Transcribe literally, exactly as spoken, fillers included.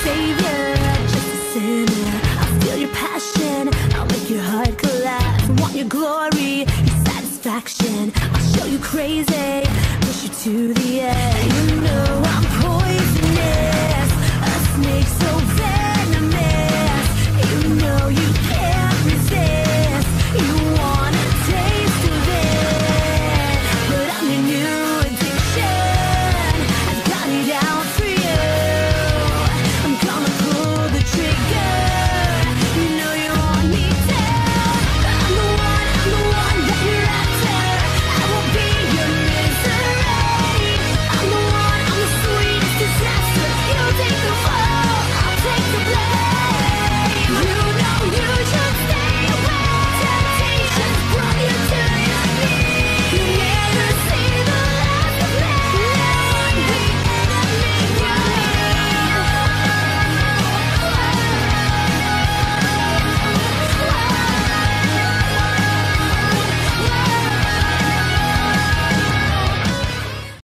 savior, just a sinner. I'll feel your passion, I'll make your heart collapse. I want your glory, your satisfaction. I'll show you crazy, push you to the edge.